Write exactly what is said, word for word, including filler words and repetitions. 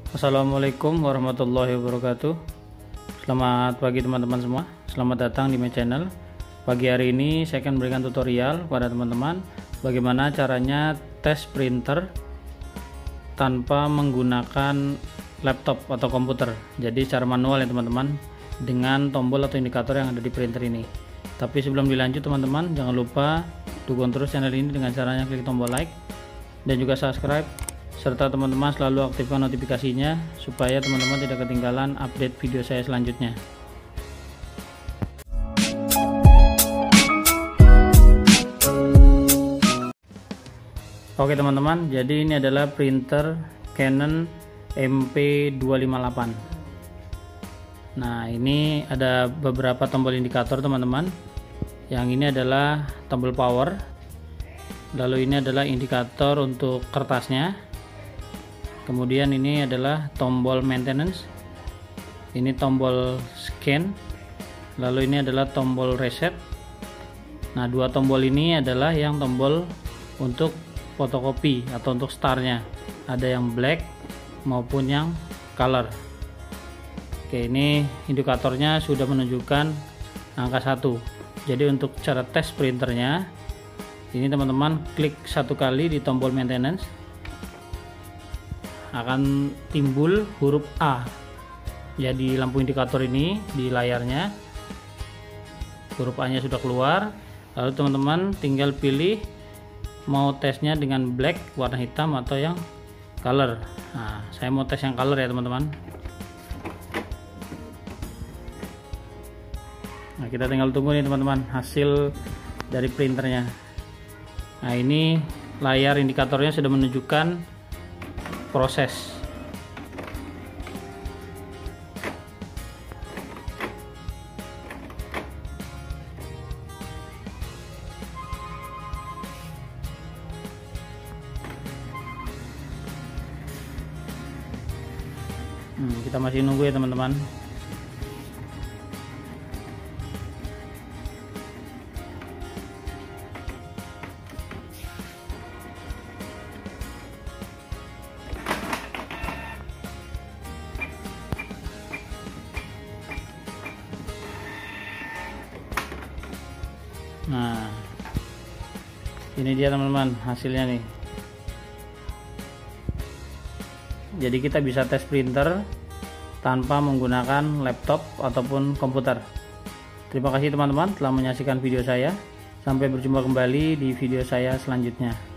Assalamualaikum warahmatullahi wabarakatuh. Selamat pagi teman-teman semua. Selamat datang di my channel. Pagi hari ini saya akan memberikan tutorial kepada teman-teman bagaimana caranya tes printer tanpa menggunakan laptop atau komputer. Jadi secara manual ya teman-teman, dengan tombol atau indikator yang ada di printer ini. Tapi sebelum dilanjut teman-teman, jangan lupa dukung terus channel ini dengan caranya klik tombol like dan juga subscribe, serta teman-teman selalu aktifkan notifikasinya supaya teman-teman tidak ketinggalan update video saya selanjutnya. Oke teman-teman, jadi ini adalah printer Canon M P dua lima delapan. Nah, ini ada beberapa tombol indikator teman-teman. Yang ini adalah tombol power, lalu ini adalah indikator untuk kertasnya. Kemudian ini adalah tombol maintenance, ini tombol scan, lalu ini adalah tombol reset. Nah, dua tombol ini adalah yang tombol untuk fotokopi atau untuk startnya, ada yang black maupun yang color. Oke, ini indikatornya sudah menunjukkan angka satu. Jadi untuk cara tes printernya, ini teman-teman klik satu kali di tombol maintenance, akan timbul huruf A. Jadi lampu indikator ini di layarnya, huruf A nya sudah keluar. Lalu teman-teman tinggal pilih mau tesnya dengan black warna hitam atau yang color. Nah, saya mau tes yang color ya teman-teman. Nah, kita tinggal tunggu nih teman-teman hasil dari printernya. Nah, ini layar indikatornya sudah menunjukkan proses. Hmm, kita masih nunggu ya teman-teman. Nah, ini dia teman-teman hasilnya nih. Jadi kita bisa tes printer tanpa menggunakan laptop ataupun komputer. Terima kasih teman-teman telah menyaksikan video saya. Sampai berjumpa kembali di video saya selanjutnya.